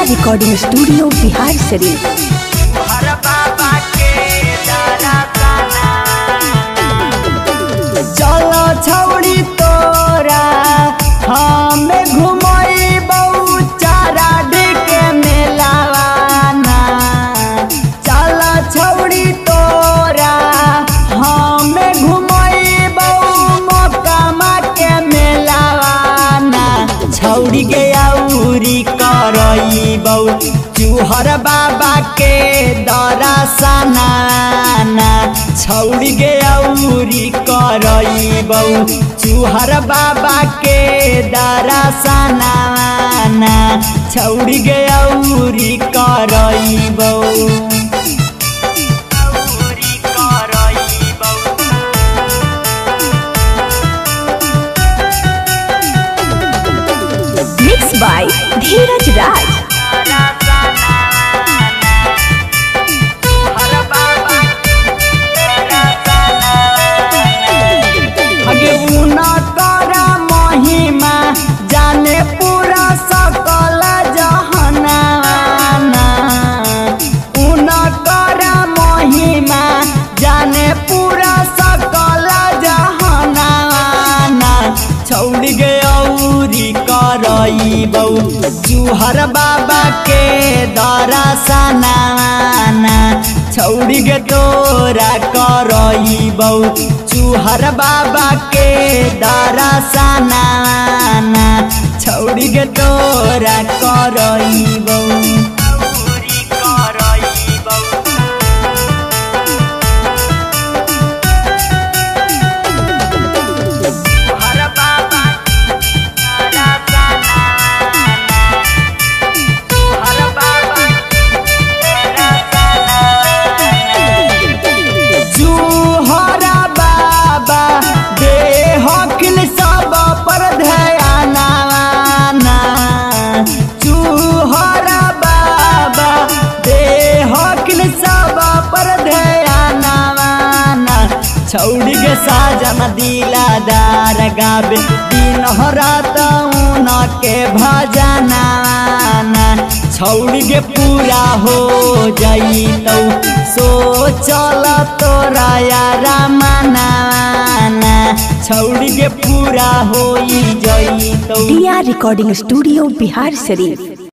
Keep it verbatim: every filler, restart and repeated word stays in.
Recording studio Bihar Sharif. हर बाबा के दरसना चलो छौड़ी तोरा हमें घुमई बहु चारा के मेलावाना। चलो छौड़ी तोरा हमें घुमई बहु मोकामा के मेलावाना। छौड़ी के औरी करई बहु चूहर बाबा के दरसना। छौड़ी गे औरी करई बहु चूहर बाबा के दरसना। छौड़ी गे औरी करई बहु मिक्स बाय धीरज राज। महिमा जाने पूरा सकल जहनाना। उनकर महिमा जाने पूरा सकल जहनाना। छौड़ी गे औरी करई बहु चूहर बाबा के दरसना। छौड़ी गे तोरा करई बहु चूहर बाबा के दरसना। छौड़ी गे तोरा करई बहु छौड़ी के साजन दिलादार गावे दिन रात उनके भजना। छौड़ी के पूरा हो जाई तो सोचल तोरा यार मना। छौड़ी के पूरा हो जाई तो रिकॉर्डिंग स्टूडियो बिहार शरीफ।